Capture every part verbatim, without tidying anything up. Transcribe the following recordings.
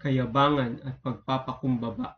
kayabangan at pagpapakumbaba.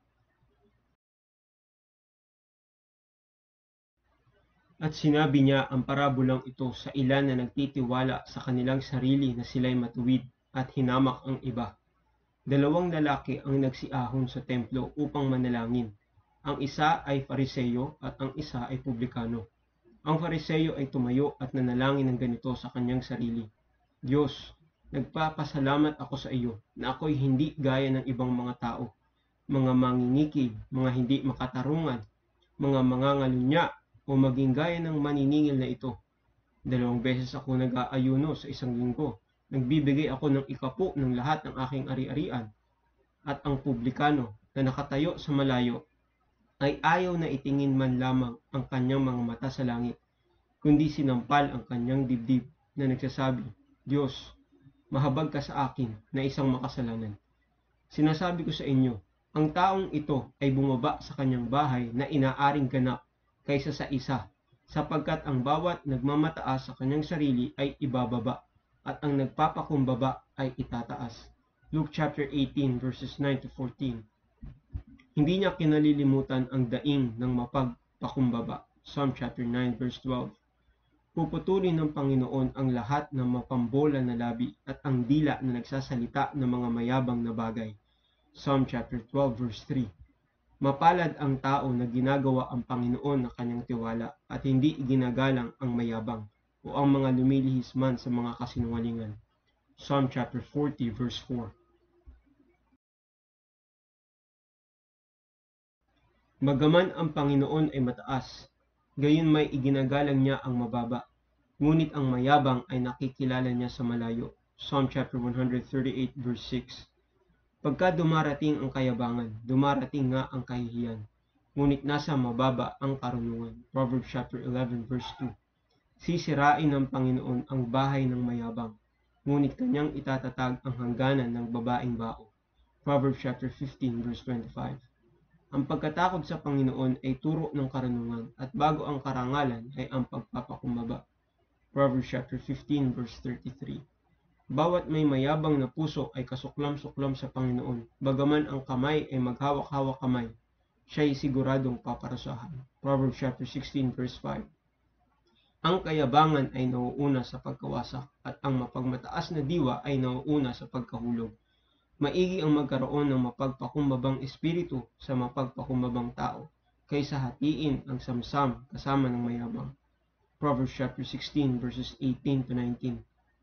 At sinabi niya ang parabolang ito sa ilan na nagtitiwala sa kanilang sarili na sila'y matuwid at hinamak ang iba. Dalawang lalaki ang nagsiahon sa templo upang manalangin. Ang isa ay Fariseyo at ang isa ay Publikano. Ang Fariseyo ay tumayo at nanalangin ng ganito sa kanyang sarili: Diyos, nagpapasalamat ako sa iyo na ako'y hindi gaya ng ibang mga tao, mga mangingikil, mga hindi makatarungan, mga mangangalunya, o maging gaya ng maniningil na ito. Dalawang beses ako nag-aayuno sa isang linggo. Nagbibigay ako ng ikapo ng lahat ng aking ari-arian. At ang Publikano na nakatayo sa malayo ay ayaw na itingin man lamang ang kanyang mga mata sa langit, kundi sinampal ang kanyang dibdib na nagsasabi, Diyos, mahabag ka sa akin na isang makasalanan. Sinasabi ko sa inyo, ang taong ito ay bumaba sa kanyang bahay na inaaring ganap kaysa sa isa, sapagkat ang bawat nagmamataas sa kanyang sarili ay ibababa, at ang nagpapakumbaba ay itataas. Luke chapter eighteen verses nine to fourteen. Hindi niya kinalilimutan ang daing ng mapagpakumbaba. Psalm chapter nine verse twelve. Puputulin ng Panginoon ang lahat ng mapambola na labi at ang dila na nagsasalita ng mga mayabang na bagay. Psalm chapter twelve verse three. Mapalad ang tao na ginagawa ang Panginoon na kanyang tiwala at hindi iginagalang ang mayabang o ang mga lumilihis man sa mga kasinungalingan. Psalm chapter forty verse four. Bagaman ang Panginoon ay mataas, gayon may iginagalang niya ang mababa, ngunit ang mayabang ay nakikilala niya sa malayo. Psalm chapter one thirty-eight verse six. Pagka dumarating ang kayabangan, dumarating nga ang kahihiyan, ngunit nasa mababa ang karunungan. Proverbs chapter eleven verse two. Sisirain ng Panginoon ang bahay ng mayabang, ngunit kanyang itatatag ang hangganan ng babaeng bao. Proverbs chapter fifteen verse twenty-five. Ang pagkatakot sa Panginoon ay turo ng karunungan, at bago ang karangalan ay ang pagpapakumbaba. Proverbs chapter fifteen verse thirty-three. Bawat may mayabang na puso ay kasuklam-suklam sa Panginoon, bagaman ang kamay ay maghawak-hawak kamay, siya'y siguradong paparusahan. Proverbs chapter sixteen verse five. Ang kayabangan ay nauuna sa pagkawasak, at ang mapagmataas na diwa ay nauuna sa pagkahulog. Maigi ang magkaroon ng mapagpakumbabang espiritu sa mapagpakumbabang tao, kaysa hatiin ang samsam kasama ng mayabang. Proverbs chapter sixteen verses eighteen to nineteen.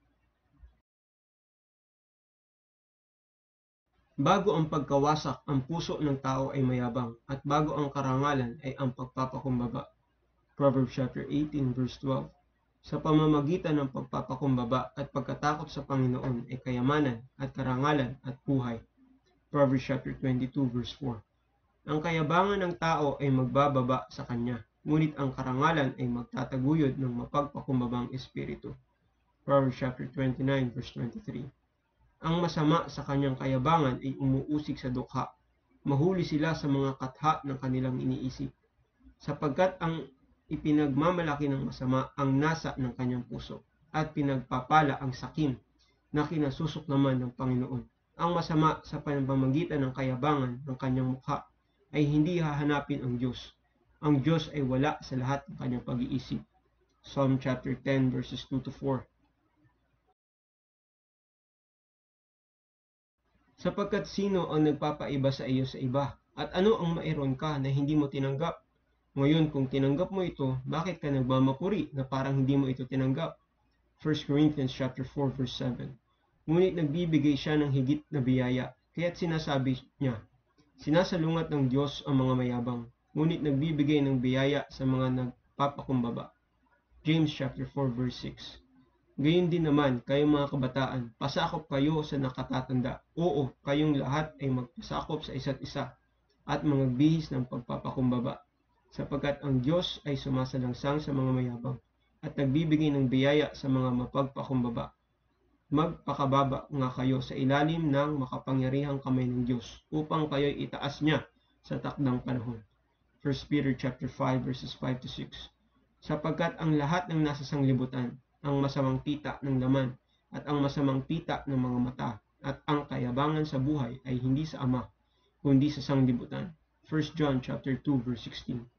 Bago ang pagkawasak, ang puso ng tao ay mayabang, at bago ang karangalan ay ang pagpapakumbaba. Proverbs chapter eighteen verse twelve. Sa pamamagitan ng pagpapakumbaba at pagkatakot sa Panginoon ay kayamanan at karangalan at buhay. Proverbs chapter twenty-two verse four. Ang kayabangan ng tao ay magbababa sa kanya, ngunit ang karangalan ay magtataguyod ng mapagpakumbabang espiritu. Proverbs chapter twenty-nine verse twenty-three. Ang masama sa kanyang kayabangan ay umuusig sa dukha. Mahuli sila sa mga katha ng kanilang iniisip, sapagkat ang ipinagmamalaki ng masama ang nasa ng kanyang puso, at pinagpapala ang sakim na kinasusok naman ng Panginoon. Ang masama sa pamamagitan ng kayabangan ng kanyang mukha ay hindi hahanapin ang Diyos. Ang Diyos ay wala sa lahat ng kanyang pag-iisip. Psalm chapter ten verses two to four. Sapagkat sino ang nagpapaiba sa iyo sa iba? At ano ang mairon ka na hindi mo tinanggap? Ngayon kung tinanggap mo ito, bakit ka nagmamapuri na parang hindi mo ito tinanggap? First Corinthians chapter four verse seven. Ngunit nagbibigay siya ng higit na biyaya, kaya't sinasabi niya, sinasalungat ng Diyos ang mga mayabang, ngunit nagbibigay ng biyaya sa mga nagpapakumbaba. James chapter four verse six. Gayon din naman, kayong mga kabataan, pasakop kayo sa nakatatanda. Oo, kayong lahat ay magpasakop sa isa't isa at magbihis ng pagpapakumbaba, sapagkat ang Diyos ay sumasalangsang sa mga mayabang at nagbibigay ng biyaya sa mga mapagpakumbaba. Magpakababa nga kayo sa ilalim ng makapangyarihang kamay ng Diyos upang kayo'y itaas niya sa takdang panahon. First Peter chapter five verses five to six. Sapagkat ang lahat ng nasa sanglibutan, ang masamang pita ng laman at ang masamang pita ng mga mata at ang kayabangan sa buhay ay hindi sa ama, kundi sa sanglibutan. First John chapter two verse sixteen.